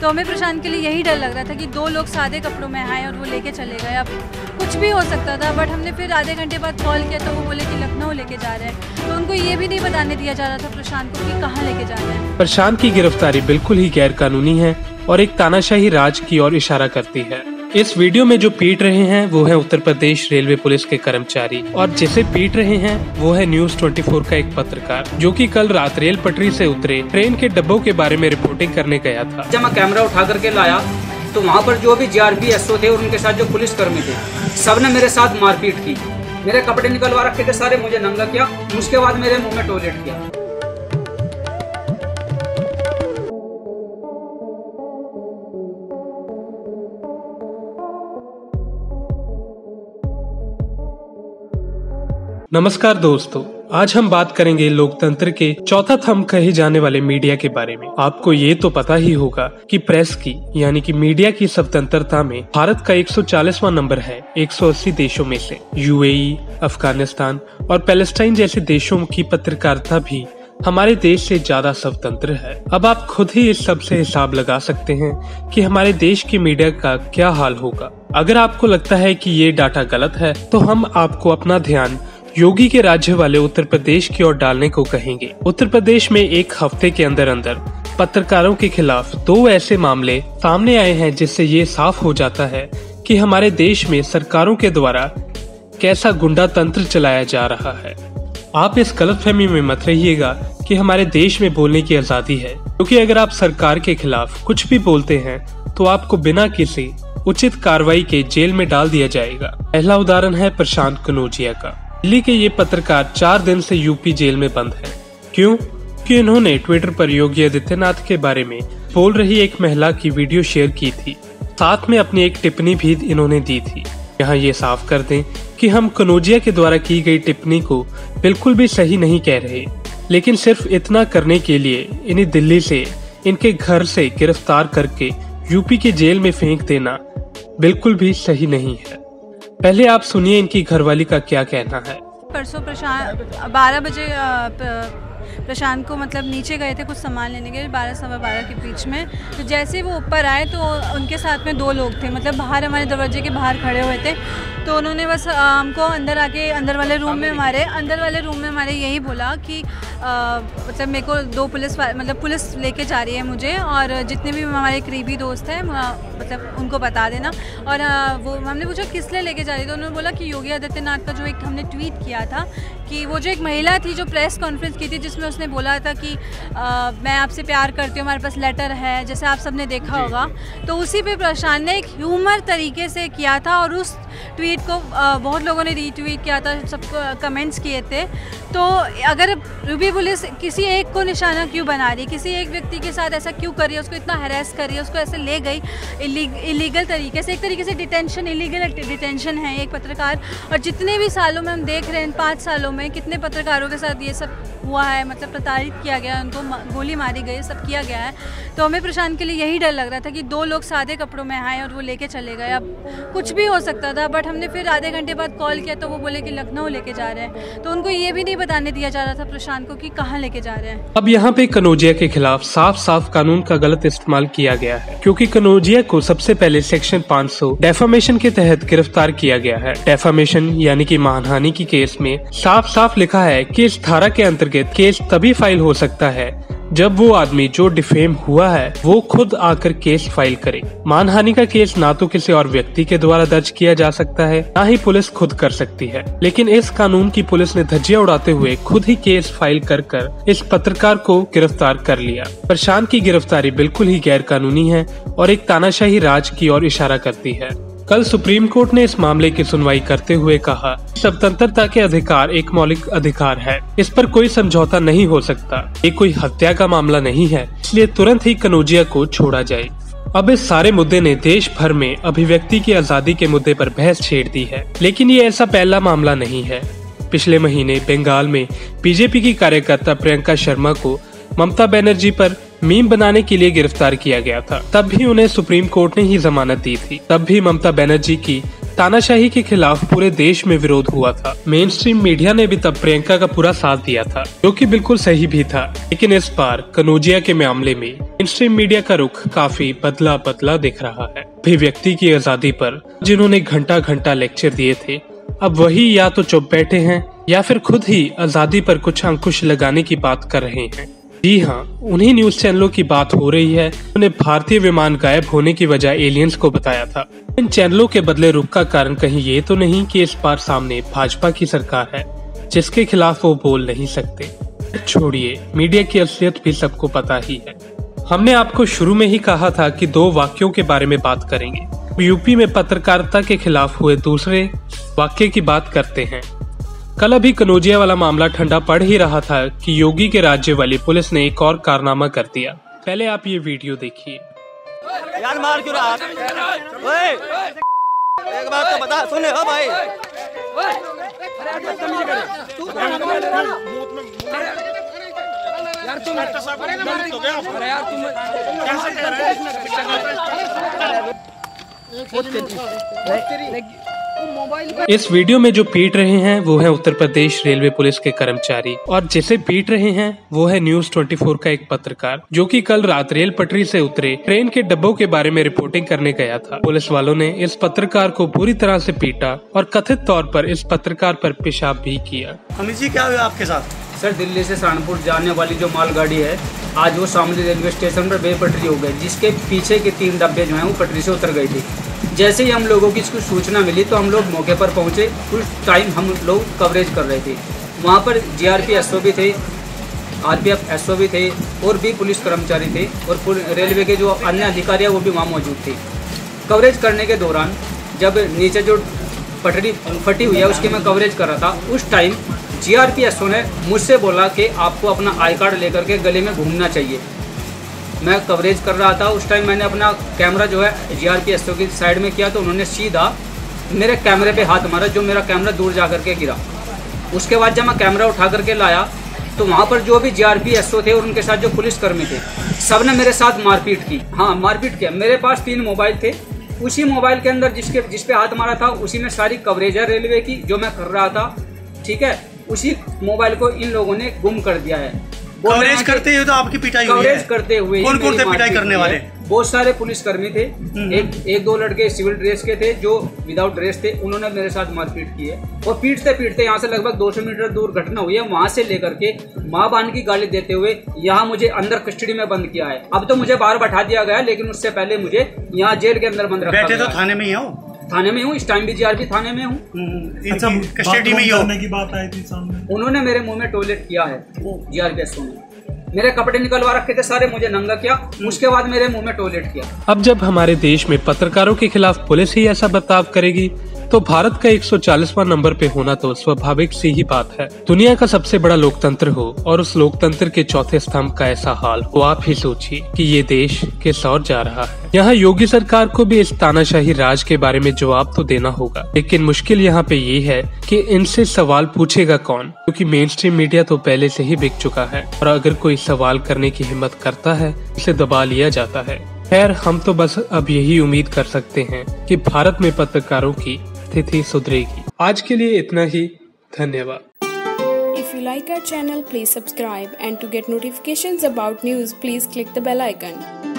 तो हमें प्रशांत के लिए यही डर लग रहा था कि 2 लोग सादे कपड़ों में आए और वो लेके चले गए। अब कुछ भी हो सकता था, बट हमने फिर आधे घंटे बाद कॉल किया तो वो बोले कि लखनऊ लेके जा रहे हैं। तो उनको ये भी नहीं बताने दिया जा रहा था प्रशांत को कि कहाँ लेके जा रहे हैं। प्रशांत की गिरफ्तारी बिल्कुल ही गैर कानूनी है और एक तानाशाही राज की ओर इशारा करती है। इस वीडियो में जो पीट रहे हैं वो है उत्तर प्रदेश रेलवे पुलिस के कर्मचारी, और जिसे पीट रहे हैं वो है न्यूज 24 का एक पत्रकार, जो कि कल रात रेल पटरी से उतरे ट्रेन के डब्बों के बारे में रिपोर्टिंग करने गया था। जब मैं कैमरा उठा करके लाया तो वहाँ पर जो भी जीआरपी एसओ थे और उनके साथ जो पुलिस कर्मी थे, सबने मेरे साथ मारपीट की। मेरे कपड़े निकलवा रखे थे सारे, मुझे नंगा किया, उसके बाद मेरे मुँह में टॉयलेट किया। नमस्कार दोस्तों, आज हम बात करेंगे लोकतंत्र के चौथा थंब कहे जाने वाले मीडिया के बारे में। आपको ये तो पता ही होगा कि प्रेस की यानी कि मीडिया की स्वतंत्रता में भारत का 140वां नंबर है 180 देशों में से। यूएई, अफगानिस्तान और पैलेस्टाइन जैसे देशों की पत्रकारिता भी हमारे देश से ज्यादा स्वतंत्र है। अब आप खुद ही इस सब से हिसाब लगा सकते हैं कि हमारे देश की मीडिया का क्या हाल होगा। अगर आपको लगता है कि ये डाटा गलत है तो हम आपको अपना ध्यान योगी के राज्य वाले उत्तर प्रदेश की ओर डालने को कहेंगे। उत्तर प्रदेश में एक हफ्ते के अंदर अंदर पत्रकारों के खिलाफ 2 ऐसे मामले सामने आए हैं जिससे ये साफ हो जाता है कि हमारे देश में सरकारों के द्वारा कैसा गुंडा तंत्र चलाया जा रहा है। आप इस गलतफहमी में मत रहिएगा कि हमारे देश में बोलने की आजादी है, क्योंकि अगर आप सरकार के खिलाफ कुछ भी बोलते हैं तो आपको बिना किसी उचित कार्रवाई के जेल में डाल दिया जाएगा। पहला उदाहरण है प्रशांत कनौजिया का। दिल्ली के ये पत्रकार 4 दिन से यूपी जेल में बंद है। क्यों? कि इन्होंने ट्विटर पर योगी आदित्यनाथ के बारे में बोल रही एक महिला की वीडियो शेयर की थी, साथ में अपनी एक टिप्पणी भी इन्होंने दी थी। यहाँ ये साफ कर दें कि हम कनौजिया के द्वारा की गई टिप्पणी को बिल्कुल भी सही नहीं कह रहे, लेकिन सिर्फ इतना करने के लिए इन्हें दिल्ली से इनके घर से गिरफ्तार करके यूपी के जेल में फेंक देना बिल्कुल भी सही नहीं है। पहले आप सुनिए इनकी घरवाली का क्या कहना है। परसों प्रशांत 12 बजे प्रशांत को मतलब नीचे गए थे कुछ सामान लेने के लिए 12 सवा 12 के बीच में। तो जैसे वो ऊपर आए तो उनके साथ में 2 लोग थे, मतलब बाहर हमारे दरवाजे के बाहर खड़े हुए थे। तो उन्होंने बस हमको अंदर आके अंदर वाले रूम में हमारे यही बोला कि मतलब मेरे को 2 पुलिस लेके जा रही है मुझे, और जितने भी हमारे करीबी दोस्त हैं मतलब उनको बता देना। और वो हमने पूछा किस लिए लेके जा रही, तो उन्होंने बोला कि योगी आदित्यनाथ का जो एक हमने ट्वीट किया था कि वो जो एक महिला थी जो प्रेस कॉन्फ्रेंस की थी जिसमें उसने बोला था कि मैं आपसे प्यार करती हूँ, हमारे पास लेटर है, जैसे आप सबने देखा होगा। तो उसी पे प्रशांत ने एक ह्यूमर तरीके से किया था और उस ट्वीट को बहुत लोगों ने रीट्वीट किया था, सबको कमेंट्स किए थे। तो अगर यूपी पुलिस किसी एक को निशाना क्यों बना रही, किसी एक व्यक्ति के साथ ऐसा क्यों कर रही है, उसको इतना हैरेस कर रही है, उसको ऐसे ले गई इलीगल तरीके से, एक तरीके से डिटेंशन, इलीगल डिटेंशन है एक पत्रकार। और जितने भी सालों में हम देख रहे हैं, 5 सालों में कितने पत्रकारों के साथ ये सब हुआ है, मतलब प्रताड़ित किया गया, उनको गोली मारी गई, सब किया गया है। तो हमें प्रशांत के लिए यही डर लग रहा था कि 2 लोग सादे कपड़ों में आए और वो लेके चले गए। अब कुछ भी हो सकता था, बट हमने फिर आधे घंटे बाद कॉल किया तो वो बोले कि लखनऊ लेके जा रहे हैं। तो उनको ये भी नहीं बताने दिया जा रहा था प्रशांत को कि कहाँ लेके जा रहे हैं। अब यहाँ पे कनौजिया के खिलाफ साफ साफ कानून का गलत इस्तेमाल किया गया है, क्योंकि कनौजिया को सबसे पहले सेक्शन 500 डेफामेशन के तहत गिरफ्तार किया गया है। डेफामेशन यानी कि मानहानि की केस में साफ साफ लिखा है कि इस धारा के अंतर्गत केस तभी फाइल हो सकता है जब वो आदमी जो डिफेम हुआ है वो खुद आकर केस फाइल करे। मानहानि का केस ना तो किसी और व्यक्ति के द्वारा दर्ज किया जा सकता है, ना ही पुलिस खुद कर सकती है। लेकिन इस कानून की पुलिस ने धज्जियां उड़ाते हुए खुद ही केस फाइल कर इस पत्रकार को गिरफ्तार कर लिया। प्रशांत की गिरफ्तारी बिल्कुल ही गैर कानूनी है और एक तानाशाही राज की ओर इशारा करती है। कल सुप्रीम कोर्ट ने इस मामले की सुनवाई करते हुए कहा, स्वतंत्रता के अधिकार एक मौलिक अधिकार है, इस पर कोई समझौता नहीं हो सकता। ये कोई हत्या का मामला नहीं है, इसलिए तुरंत ही कनौजिया को छोड़ा जाए। अब इस सारे मुद्दे ने देश भर में अभिव्यक्ति की आजादी के मुद्दे पर बहस छेड़ दी है, लेकिन ये ऐसा पहला मामला नहीं है। पिछले महीने बंगाल में बीजेपी की कार्यकर्ता प्रियंका शर्मा को ममता बनर्जी पर मीम बनाने के लिए गिरफ्तार किया गया था। तब भी उन्हें सुप्रीम कोर्ट ने ही जमानत दी थी। तब भी ममता बनर्जी की तानाशाही के खिलाफ पूरे देश में विरोध हुआ था। मेन स्ट्रीम मीडिया ने भी तब प्रियंका का पूरा साथ दिया था, जो कि बिल्कुल सही भी था। लेकिन इस बार कनौजिया के मामले में मेन स्ट्रीम मीडिया का रुख काफी बदला बदला दिख रहा है। अभिव्यक्ति की आजादी पर जिन्होंने घंटा घंटा लेक्चर दिए थे, अब वही या तो चुप बैठे हैं या फिर खुद ही आजादी पर कुछ अंकुश लगाने की बात कर रहे हैं। जी हाँ, उन्हीं न्यूज चैनलों की बात हो रही है उन्हें भारतीय विमान गायब होने की वजह एलियंस को बताया था। इन चैनलों के बदले रुख का कारण कहीं ये तो नहीं कि इस बार सामने भाजपा की सरकार है जिसके खिलाफ वो बोल नहीं सकते। छोड़िए, मीडिया की असलियत भी सबको पता ही है। हमने आपको शुरू में ही कहा था कि 2 वाक्यों के बारे में बात करेंगे। यूपी में पत्रकारिता के खिलाफ हुए दूसरे वाक्य की बात करते हैं। कल अभी कनौजिया वाला मामला ठंडा पड़ ही रहा था कि योगी के राज्य वाली पुलिस ने एक और कारनामा कर दिया। पहले आप ये वीडियो देखिए। यार मार क्यों रहा? ओए, एक बात तो बता, सुन हो भाई। यार तुम इस वीडियो में जो पीट रहे हैं वो है उत्तर प्रदेश रेलवे पुलिस के कर्मचारी, और जिसे पीट रहे हैं वो है न्यूज 24 का एक पत्रकार, जो कि कल रात रेल पटरी से उतरे ट्रेन के डब्बों के बारे में रिपोर्टिंग करने गया था। पुलिस वालों ने इस पत्रकार को बुरी तरह से पीटा और कथित तौर पर इस पत्रकार पर पेशाब भी किया। अमित जी, क्या हुआ आपके साथ? सर, दिल्ली से सहारनपुर जाने वाली जो मालगाड़ी है, आज वो शामली रेलवे स्टेशन पर बेपटरी हो गई, जिसके पीछे के 3 डब्बे जो हैं वो पटरी से उतर गए थे। जैसे ही हम लोगों की इसको सूचना मिली तो हम लोग मौके पर पहुंचे। उस टाइम हम लोग कवरेज कर रहे थे। वहां पर जीआरपी एसओ भी थे, आरपीएफ एसओ भी थे और भी पुलिस कर्मचारी थे, और रेलवे के जो अन्य अधिकारी हैं वो भी वहाँ मौजूद थे। कवरेज करने के दौरान जब नीचे जो पटरी फटी हुई है उसकी मैं कवरेज कर रहा था, उस टाइम जीआरपी एसओ ने मुझसे बोला कि आपको अपना आई कार्ड लेकर के गले में घूमना चाहिए। मैं कवरेज कर रहा था, उस टाइम मैंने अपना कैमरा जो है जीआरपी एसओ की साइड में किया तो उन्होंने सीधा मेरे कैमरे पे हाथ मारा, जो मेरा कैमरा दूर जा करके गिरा। उसके बाद जब मैं कैमरा उठा करके लाया तो वहाँ पर जो भी जीआरपी एसओ थे और उनके साथ जो पुलिसकर्मी थे, सब ने मेरे साथ मारपीट की। हाँ, मारपीट किया। मेरे पास 3 मोबाइल थे, उसी मोबाइल के अंदर जिस पे हाथ मारा था उसी में सारी कवरेज है रेलवे की जो मैं कर रहा था। ठीक है, उसी मोबाइल को इन लोगों ने गुम कर दिया है। कवरेज करते हुए तो आपकी पिटाई हुई है? कवरेज करते हुए कौन कौन थे पिटाई करने वाले? बहुत सारे पुलिसकर्मी थे। एक 2 लड़के सिविल ड्रेस के थे जो विदाउट ड्रेस थे, उन्होंने मेरे साथ मारपीट की है। और पीटते पीटते यहाँ से लगभग 200 मीटर दूर घटना हुई है, वहां से लेकर के माँ बान की गाली देते हुए यहाँ मुझे अंदर कस्टडी में बंद किया है। अब तो मुझे बाहर बैठा दिया गया, लेकिन उससे पहले मुझे यहाँ जेल के अंदर बंद रखा गया। बैठे तो थाने में ही हो? थाने में हूँ, इस टाइम भी जीआरपी थाने में हूँ। अच्छा, कस्टडी में ही हो? की बात आई थी सामने, उन्होंने मेरे मुंह में टॉयलेट किया है। जीआरपी एसओ ने मेरे कपड़े निकलवा रखे थे सारे, मुझे नंगा किया, उसके बाद मेरे मुंह में टॉयलेट किया। अब जब हमारे देश में पत्रकारों के खिलाफ पुलिस ही ऐसा बर्ताव करेगी तो भारत का 140वां नंबर पे होना तो स्वाभाविक सी ही बात है। दुनिया का सबसे बड़ा लोकतंत्र हो और उस लोकतंत्र के चौथे स्तंभ का ऐसा हाल हो, आप ही सोचिए कि ये देश किस ओर जा रहा है। यहाँ योगी सरकार को भी इस तानाशाही राज के बारे में जवाब तो देना होगा, लेकिन मुश्किल यहाँ पे ये है कि इनसे सवाल पूछेगा कौन, क्योंकि मेन स्ट्रीम मीडिया तो पहले से ही बिक चुका है और अगर कोई सवाल करने की हिम्मत करता है उसे दबा लिया जाता है। खैर, हम तो बस अब यही उम्मीद कर सकते हैं कि भारत में पत्रकारों की स्थिति सुधरेगी। आज के लिए इतना ही, धन्यवाद। If you like our channel, please subscribe, and to get notifications about news, please click the bell icon.